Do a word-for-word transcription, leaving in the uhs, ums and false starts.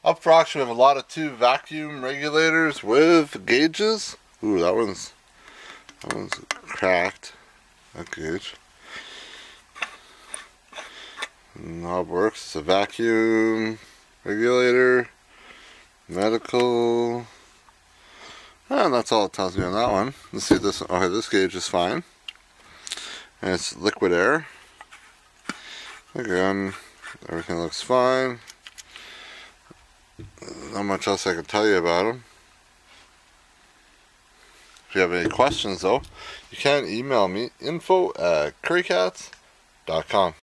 Up for auction, we have a lot of two vacuum regulators with gauges. Ooh, that one's that one's cracked. That gauge. And how it works? It's a vacuum regulator, medical, and that's all it tells me on that one. Let's see this. Okay, this gauge is fine, and it's liquid air. Again, everything looks fine. Not much else I can tell you about them. If you have any questions though, you can email me info at currycats dot com.